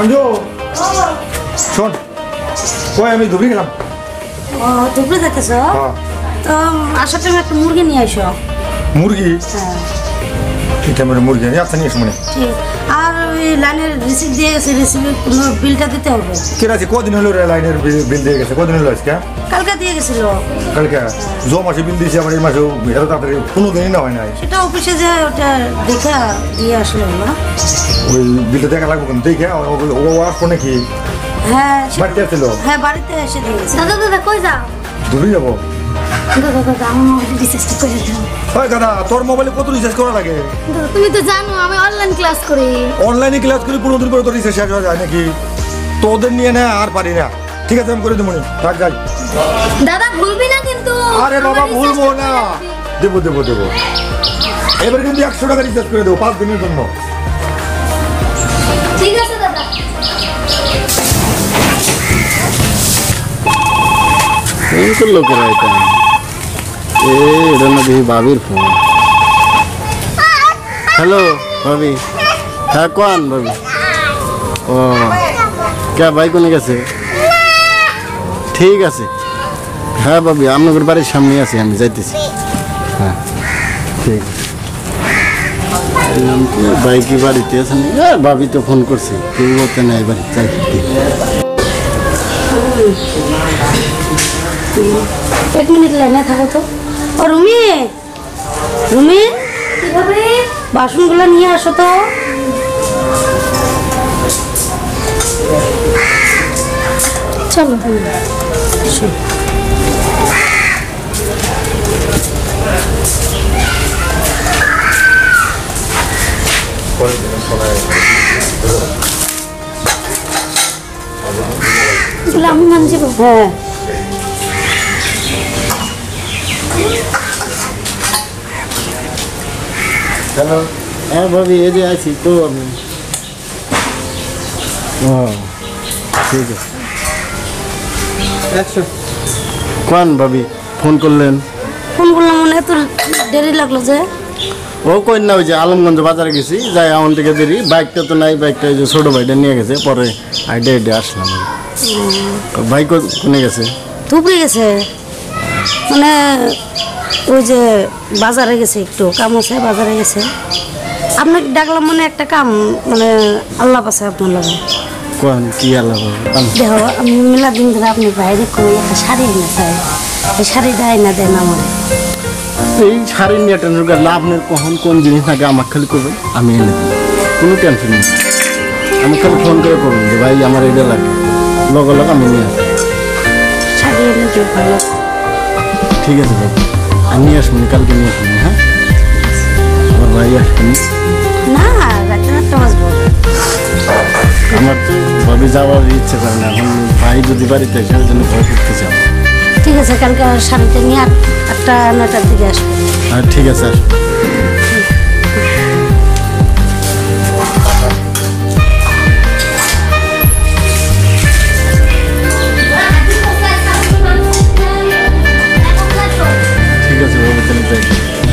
পাঞ্জো শোন কই আমি ধুবড়ি গেলাম। ও ধুবড়ি যাচ্ছ? তো আসার টাইমে একটা মুরগি নিয়ে আসো। মুরগি? হ্যাঁ এটা আমার মুরগি আমি আচ্ছা নিয়ে এসো মানে। ঠিক আর ওই লাইনের রিসিভ দিয়ে গেছে, রিসিভের বিলটা দিতে হবে। কে আছে কদিন হলো লাইনের বিল দিয়ে গেছে? কদিন হলো আজকে? কালকে দিয়ে গেছিল। কালকে জো মাসে বিল দিয়েছে আমার এই মাসেও এত তাড়াতাড়ি কোনো দিনই না হয় না। সেটা অফিসে যে ওটা দেখে দিয়ে আসলো না। ওই বিলটা দেখা লাগবে কিন্তু দেখে ও আসবো নাকি? হ্যাঁ বাড়িতে আসছিল? হ্যাঁ বাড়িতে এসে দিয়ে গেছে। দাদা দাদা কই যাও? দূরে যাবো। দাদা দাদা আমার মোবাইলে রিচার্জ করে দাও। ওই দাদা তোর মোবাইলে কত রিচার্জ করা লাগে? দাদা তুমি তো জানো আমি অনলাইন ক্লাস করি। অনলাইনে ক্লাস করি 15 দিন পরে তো রিচার্জ শেষ হয়ে যায় নাকি? তোদের নিয়ে না আর পারি না। ঠিক আছে আমি করে দেবো রাখ যাই। দাদা ভুলবি না কিন্তু। আরে বাবা ভুলবো না, দেবো দেবো দেবো। এবার কিন্তু 100 টাকা রিচার্জ করে দেবো 5 দিনের জন্য। ঠিক আছে দাদা। কোন লোকেরা এটা? এটা না দেখি ভাবির ফোন। হ্যালো ভাবি। হ্যাঁ কোন ভাবি? ও কে ভাই কোনে গেছে? ঠিক আছে হ্যাঁ ভাবি আপনাদের বাড়ির সামনে আছি, আমি যাইতেছি। হ্যাঁ ঠিক ভাই কি বাড়িতে আছেন? হ্যাঁ ভাবি তো ফোন করছে, কেউ বলতে নাই বাড়ি যাই। এক মিনিট লাইনে থাকো তো। ও রুমি, রুমি বাসনগুলো নিয়ে আসো তো। চলো আমি মানছি। হ্যাঁ হ্যালো হ্যাঁ ভাবি এই যে আছি তো আমি। ও ঠিক আছে কোন ভাবি ফোন করলেন? ফোন করলাম মনে এত দেরি লাগলো যে। ও কই না ওই যে আলমগঞ্জ বাজারে গেছি, যাই আমার থেকে দেরি। বাইকটা তো নাই, বাইকটা ওই যে ছোটো ভাইটা নিয়ে গেছে, পরে আইডে আইডে আসলাম। ভাই কোনে গেছে? ধুবড়ি গেছে, মানে ওই যে বাজারে গেছে, একটু কাম আছে বাজারে গেছে। আপনাকে ডাকলাম মানে একটা কাম, মানে আল্লাহ পাশে আপনার লাগে। কোন কি আল্লাহ? দেখো আমি মেলা দিন ধরে আপনি বাইরে করে একটা শাড়ি এনে চাই, এই শাড়িটা এনে দেন আমার। এই শাড়ি নিয়ে টেনশন করলে আপনার কখন কোন জিনিস লাগে আমাকে খালি করবেন, আমি এনে দেবো, কোনো টেনশন নেই। আমি খালি ফোন করে করুন যে ভাই আমার এটা লাগে, লগে লগে আমি নিয়ে আসবো। শাড়ি এনে দিও ভালো। ঠিক আছে বাবু আমি নিয়ে আসবো, কালকে নিয়ে আসবো। হ্যাঁ আমার ভাই আসবেন না, রাতে 8টা বাজবো। আমার তো ভাবি যাওয়ার ইচ্ছে করে না, এখন ভাই যদি বাড়িতে আসে ওই জন্য ভয় করতে চাও। ঠিক আছে কালকে শাড়িটা নিয়ে 8টা 9টার দিকে আসবো। হ্যাঁ ঠিক আছে আসবো। ঠিক আছে বাবু তাহলে যাই।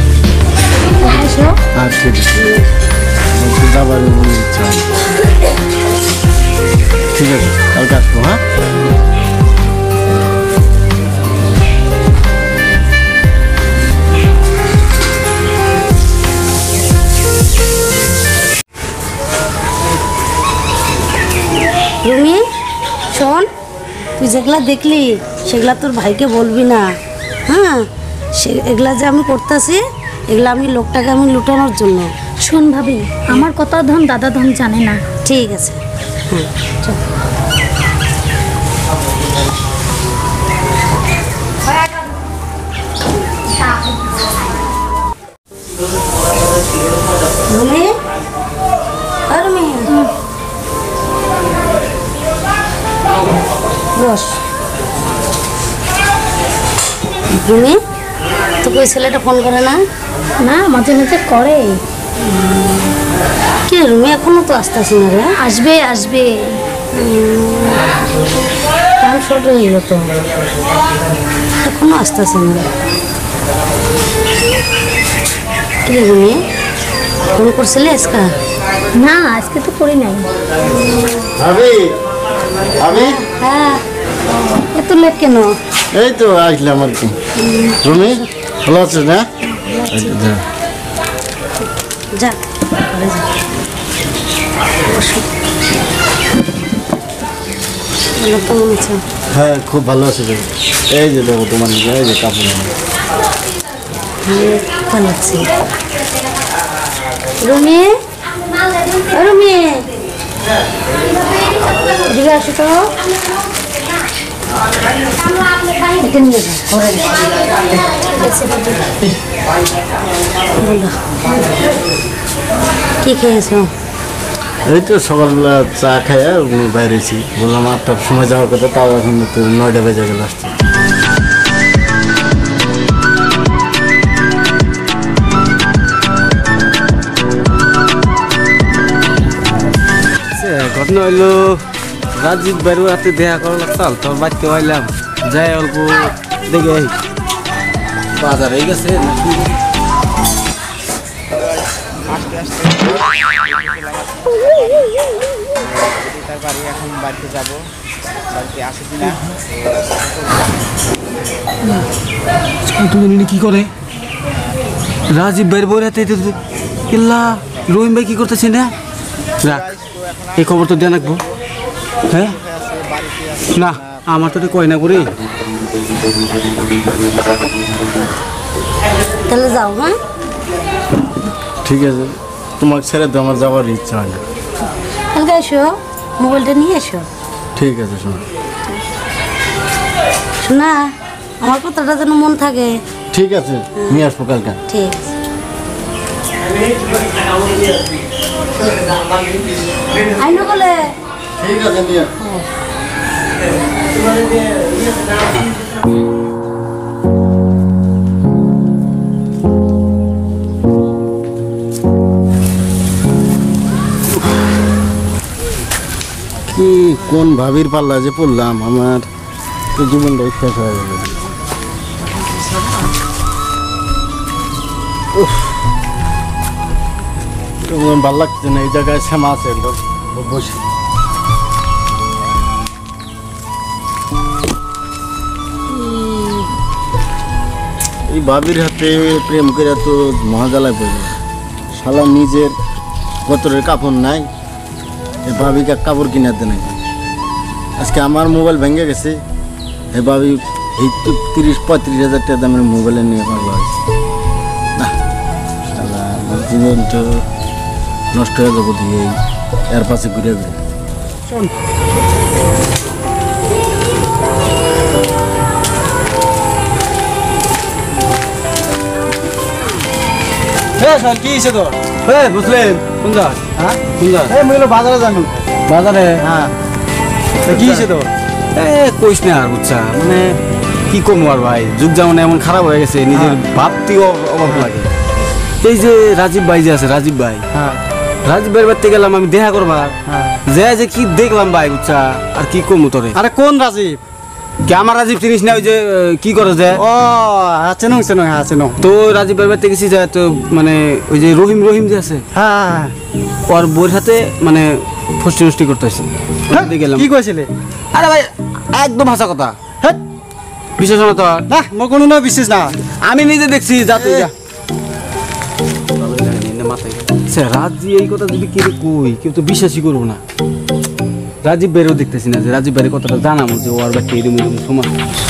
হ্যাঁ ঠিক আছে যাবার মনে ইচ্ছা হয়। ঠিক আছে কালকে আসবো। হ্যাঁ রুমি শোন, তুই যেগুলা দেখলি সেগুলা তোর ভাইকে বলবি না। হ্যাঁ এগুলা যে আমি করতেছি, এগুলা আমি লোকটাকে আমি লুটানোর জন্য। শোন ভাবি, আমার কথা ধন দাদা ধন জানে না। ঠিক আছে হ্যাঁ চল। রুমি, রুমি বস। রুমি তোকে ওই ছেলেটা ফোন করে না? না মাঝে মাঝে করে। কি রুমি এখনো তো আসতেছি না রে? আসবে আসবে। টাইম শর্ট হয়ে গেল তো, এখনো আসতেছি না। কি রুমি ফোন করছিলে আজকা? না আজকে তো করি নাই। ভাবি ভাবি হ্যাঁ, এত লেট কেন? এই তো আসলাম আর কি। রুমি ভালো আছিস না? যা। যা ঘরে যা। বলো, কেমন আছো? হ্যাঁ খুব ভালো আছি ভাই। এই যে দেখো তোমার নিয়ে এই যে কাপড় হ্যাঁ, ভালো আছি। রুমি, ও রুমি, এদিকে আসো তো। এটা নিয়ে যাও, ঘরে রেখে দাও। বলো, কি খেয়েছো? এই তো সকালবেলা চা খাইয়া বাইরেছি, বললাম 8টার সময় যাওয়ার কথা, তাও এখন তো 9টা বেজে গেল আসছে। ঘটনা হইলো রাজীব বাইরের হাতে দেখা করা লাগতাল, তোর বাড়িতে আইলাম, যাই অল্প দেখে বাজার হয়ে গেছে নাকি। এখন বাড়িতে যাবো, বাড়িতে আসে কিনা তুমি কি করে রাজীব ভাইয়ের বই হাতে কিল্লা রহিম ভাই কি করতেছে না? রাখ, এই খবর তো দেন রাখবো। হ্যাঁ না, আমার তো কয় না করে। তাহলে যাও। হ্যাঁ, ঠিক আছে, তোমাকে ছেড়ে তো আমার যাওয়ার ইচ্ছা হয় না। কালকে এসো, মোবাইলটা নিয়ে এসো। ঠিক আছে শোনো। শোনা, আমার কথাটা যেন মন থাকে। ঠিক আছে, নিয়ে আসবো কালকে। ঠিক আছে। আইনো বলে ঠিক আছে, নিয়ে কি কোন ভাবির পাল্লা যে পড়লাম, আমার তো জীবনটাই শেষ হয়ে গেল। ভাল লাগছে না, এই জায়গায় শ্যামা আছে বসে। এই ভাবির হাতে প্রেম করে তো মহাজালায় পড়ল। শালা নিজের গতরের কাপড় নাই, এই ভাবিকে কাপড় কিনে দেয় নাকি। আজকে আমার মোবাইল ভেঙে গেছে, এই ভাবি এই 30-35 হাজার টাকা দামের মোবাইলে নিয়ে পাগলা হয়েছে। না শালা আমার জীবন তো নষ্ট হয়ে যাবো দিয়ে এর পাশে ঘুরে ঘুরে। কি হয়েছে তোর? বুঝলেন কোন যা? হ্যাঁ কোন যা? বাজারে জানো? বাজারে? হ্যাঁ। কি হয়েছে তোর? কইস না আর বুঝছা, মানে কি কমু আর ভাই, যুগ যেমন এমন খারাপ হয়ে গেছে, নিজের ভাবতেও অভাব লাগে। এই যে রাজীব ভাই যে আছে, রাজীব ভাই, রাজীব ভাইয়ের বাড়িতে গেলাম আমি দেখা করবার, যে কি দেখলাম ভাই বুঝছা, আর কি কমু তোরে। আরে কোন রাজীব? কি আমার রাজীব চিনিস না? ওই যে কি করে যে ও আছে নং আছে নং আছে নং। তো রাজীব ভাইয়ের বাড়িতে গেছি, যায় তো মানে ওই যে রহিম যে আছে, হ্যাঁ ওর বইয়ের হাতে মানে ফষ্টি নষ্টি করতেছে। গেলাম, কি কইছিলে? আরে ভাই একদম হাসা কথা, হ্যাঁ বিশেষ না তো আর। না মোর কোনো বিশেষ না, আমি নিজে দেখছি। যা তুই যা। রাজি এই কথা যদি কেউ কই, কেউ তো বিশ্বাসই করবো না। রাজীব ভাইয়েরও দেখতেছি না, যে রাজীব ভাইয়ের কথাটা জানাবো যে ওর বাচ্চা এরকম সময়।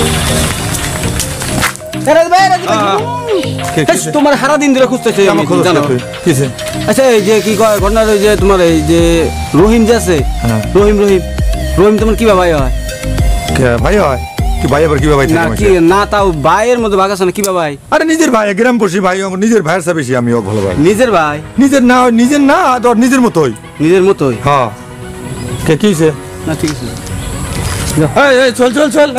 তোমার সারা দিন ধরে খুঁজতেছে, জানো? আচ্ছা এই যে কি কয় ঘটনা, ওই যে তোমার এই যে রহিম যে আছে, রহিম তোমার কি ভাই হয়? ভাই হয় কি? ভাই আবার কি ভাই? না কি না, তাও ভাইয়ের মধ্যে ভাগ আছে না, কি ভাই? আরে নিজের ভাই, গ্রাম পড়ছি ভাই, নিজের ভাইয়ের চেয়ে বেশি আমি ভালো ভাই। নিজের ভাই? নিজের না, তোর নিজের মতোই। নিজের মতোই? হ্যাঁ। কে কি হয়েছে? না ঠিক আছে, চল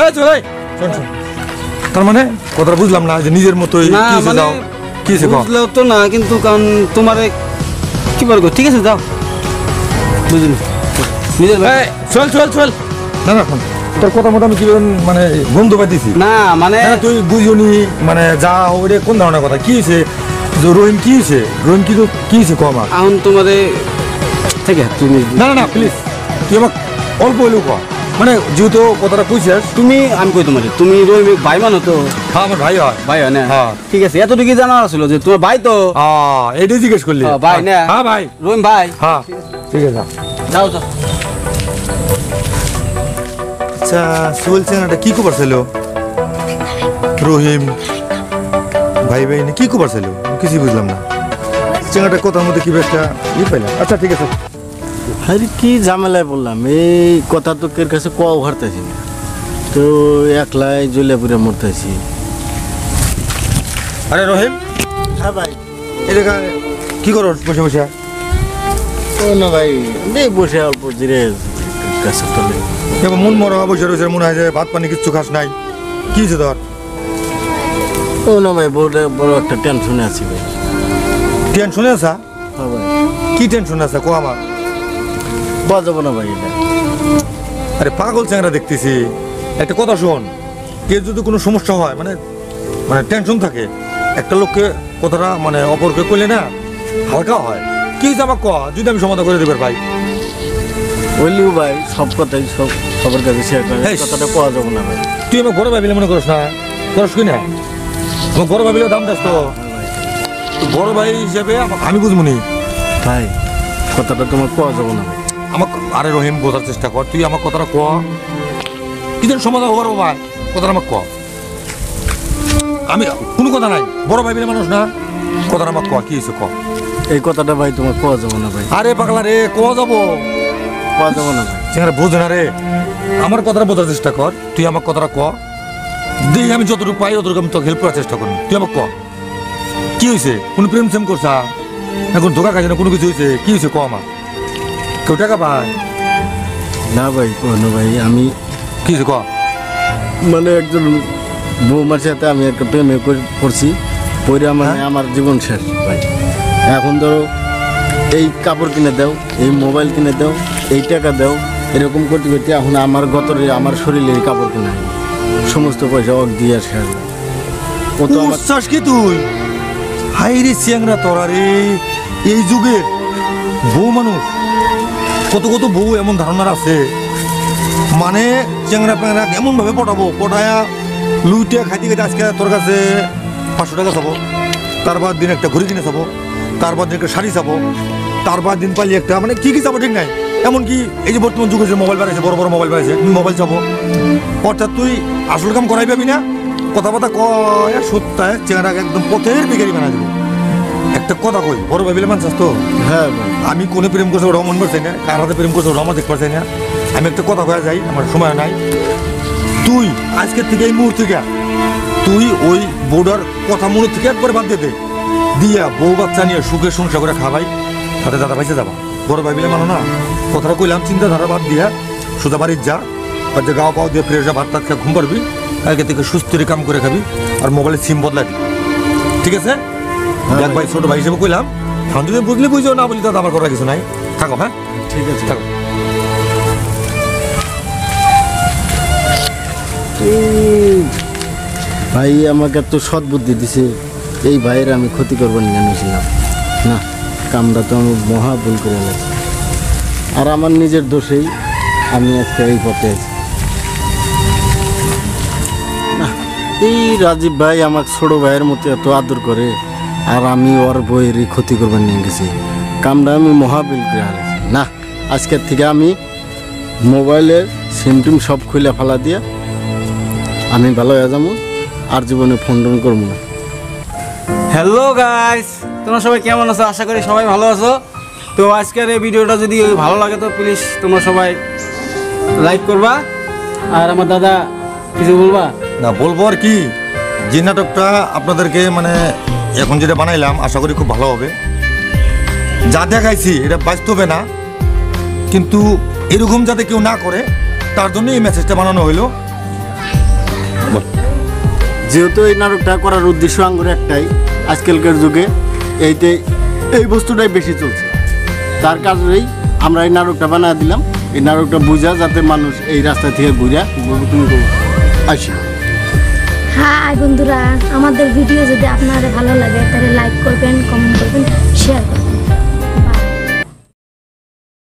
তার মানে কথাটা বুঝলাম না, যে নিজের মতোই। না কি হয়েছে মানে যাও? কি হয়েছে কও? বুঝলেও তো না, কিন্তু কারণ তোমারে কি বলবো, ঠিক আছে যাও, বুঝলি নিজের ভাই। চল না শোন, তোর কথা মতো আমি কি মানে বন্ধু পাইতেছি না, মানে তুই বুঝিনি, মানে যা ওরে কোন ধরনের কথা? কি হয়েছে? রহিম কি হয়েছে? কি হয়েছে কো আমার? এখন তোমারে থেকে তুমি না না না প্লিজ তুই আমাকে অল্প হইলেও কর, মানে যেহেতু কথাটা কইছিস। তুমি আমি কই তোমার তুমি রহিম ভাই মানো তো? হ্যাঁ আমার ভাই হয়। ভাই হয় না? হ্যাঁ। ঠিক আছে, এতটুকু জানা ছিল যে তোমার ভাই তো। এইটাই জিজ্ঞেস করলি? ভাই না? হ্যাঁ ভাই। রহিম ভাই। হ্যাঁ ঠিক আছে যাও যাও। আচ্ছা চলছে না, কি খবর ছিল রহিম ভাই ভাই কি খবর ছিল? কিছুই বুঝলাম না, চেঙ্গাটা কথার মধ্যে কি একটা পাইলাম। আচ্ছা ঠিক আছে। আরে কি ঝামেলায় বললাম, এই কথা তো কের কাছে কও হারতেছি না, তো একলাই জ্বলে পুরে মরতেছি। আরে রহিম। হ্যাঁ ভাই। এটা কি করো বসে বসে? ও না ভাই, এই বসে অল্প জিরে গাছের তলে। এবার মন মরা বসে রয়েছে, মনে হয় যে ভাত পানি কিচ্ছু খাস নাই, কি হয়েছে তোর? ও না ভাই, বড় একটা টেনশনে আছি ভাই। টেনশনে আসা? হ্যাঁ ভাই। কি টেনশন আছে কো আমার? বাজাবো না ভাই এটা। আরে পাগল চ্যাংরা দেখতেছি, একটা কথা শোন, কে যদি কোনো সমস্যা হয় মানে মানে টেনশন থাকে, একটা লোককে কথাটা মানে অপরকে করলে না হালকা হয়। কি হয়েছে আমাকে ক, যদি আমি সমাধান করে দেবার ভাই। বললিও ভাই সব কথাই সবার কাছে শেয়ার করে, হেস। কথাটা পাওয়া যাবো না ভাই। তুই আমার বড় ভাবিলে মনে করস না? করস কি না? আমার বড় ভাবিলেও দাম দাস তো। তুই বড় ভাই হিসেবে আমি বুঝবো নি ভাই, কথাটা তোমার পাওয়া যাবো না ভাই। আমাকে। আরে রহিম বোঝার চেষ্টা কর, তুই আমার কথাটা ক, কি যেন সমাধান হবার ভাই, কথাটা আমাকে ক। আমি কোনো কথা নাই, বড় ভাই মানুষ না, কথাটা আমাকে ক, কি হয়েছে ক। এই কথাটা ভাই তোমার পাওয়া যাবো না ভাই। আরে পাগলা রে, ক যাবো, পাওয়া যাবো না ভাই। সেখানে বোঝে না রে, আমার কথাটা বোঝার চেষ্টা কর, তুই আমার কথাটা ক, দিই আমি যতটুকু পাই ততটুকু আমি তোকে হেল্প করার চেষ্টা করি। তুই আমাকে ক, কি হয়েছে? কোনো প্রেম সেম করছা এখন? ধোকা খাইছে না কোনো কিছু হয়েছে? কি হয়েছে ক আমার? কেউ টাকা পায় না ভাই, কোনো ভাই, আমি কি হয়েছে ক। মানে একজন বৌমার সাথে আমি একটা প্রেমে করছি, পরে মানে আমার জীবন শেষ ভাই। এখন ধরো এই কাপড় কিনে দাও, এই মোবাইল কিনে দাও, এই টাকা দাও, এরকম করতে করতে এখন আমার গতরে আমার শরীরে এই কাপড় কিনা হয়নি। সমস্ত পয়সা ওর দিয়ে শেষ। ও তো আমার উচ্ছ্বাস কি তুই? হাই রে চিয়াংরা তোরা রে, এই যুগের বউ মানুষ, কত কত বউ এমন ধারণার আছে, মানে চেংরা প্যাংরা এমন ভাবে পটাবো, পটায়া লুইটিয়া খাইতে খাইতে আজকে তোর কাছে 500 টাকা চাবো, তারপর দিন একটা ঘড়ি কিনে চাবো, তারপর দিন একটা শাড়ি চাবো, তারপর দিন পালি একটা মানে কি কি চাবো ঠিক নাই। এমনকি এই যে বর্তমান যুগে যে মোবাইল বাড়াইছে, বড় বড় মোবাইল বাড়াইছে, মোবাইল চাবো। অর্থাৎ তুই আসল কাম করাই পাবি না, কথাবার্তা কয় সত্যায় চেহারা একদম পথের বিকারি বানা দেবো। একটা কথা কই, বড় ভাবিলে মানুষ তো। হ্যাঁ ভাই। আমি কোনে প্রেম করছে ওটাও মন করছে না, কার হাতে প্রেম করছে ওটাও আমার দেখতে পারছি না। আমি একটা কথা কয়া যাই, আমার সময় নাই। তুই আজকের থেকে এই মুহূর্তে তুই ওই বউডার কথা মনে থেকে একবার বাদ দিয়ে দে, দিয়া বউ বাচ্চা নিয়ে সুখে সংসার করে খাবাই, তাতে দাদা পাইছে যাবা। বড় ভাবিলে মানো না, কথাটা কইলাম, চিন্তাধারা বাদ দিয়া সোজা বাড়ির যা, আর যে গাও পাও দিয়ে ফ্রেশ ভাত টাত খেয়ে ঘুম পারবি, কালকে থেকে সুস্থির কাম করে খাবি, আর মোবাইলের সিম বদলাই দিবি, ঠিক আছে? দেখ ভাই, ছোট ভাই হিসেবে কইলাম, এখন যদি বুঝলে বুঝো, না বলি দাদা আমার করার কিছু নাই, থাকো। হ্যাঁ ঠিক আছে। থাকো। ভাই আমাকে এত সৎ বুদ্ধি দিছে, এই ভাইয়ের আমি ক্ষতি করবো না জানিয়েছিলাম না, কামটা তো আমি মহা ভুল করে গেছি, আর আমার নিজের দোষেই আমি আজকে এই পথে আছি। না, এই রাজীব ভাই আমার ছোট ভাইয়ের মতো এত আদর করে, আর আমি ওর বইয়েরই ক্ষতি করবার নিয়ে গেছি, কামটা আমি মহা ভুল করে গেছি। না, আজকের থেকে আমি মোবাইলের সিম টিম সব খুলে ফেলা দিয়া আমি ভালো হয়ে যাবো, আর জীবনে ফোন টোন করবো না। হ্যালো গাইস, তোমরা সবাই কেমন আছো? আশা করি সবাই ভালো আছো। তো আজকের এই ভিডিওটা যদি ভালো লাগে তো প্লিজ তোমরা সবাই লাইক করবা। আর আমার দাদা কিছু বলবা? না বলবো আর কি, যে নাটকটা আপনাদেরকে মানে এখন যেটা বানাইলাম আশা করি খুব ভালো হবে। যা দেখাইছি এটা বাস্তবে না, কিন্তু এরকম যাতে কেউ না করে তার জন্য এই মেসেজটা বানানো হইলো। যেহেতু এই নাটকটা করার উদ্দেশ্য আঙ্গুর একটাই, আজকালকার যুগে এই বস্তুটাই বেশি চলছে, তার কারণেই আমরা এই নাটকটা বানিয়ে দিলাম। এই নাটকটা বুঝা যাতে মানুষ এই রাস্তা থেকে বুঝা আসি। হাই বন্ধুরা, আমাদের ভিডিও যদি আপনাদের ভালো লাগে তাহলে লাইক করবেন, কমেন্ট করবেন,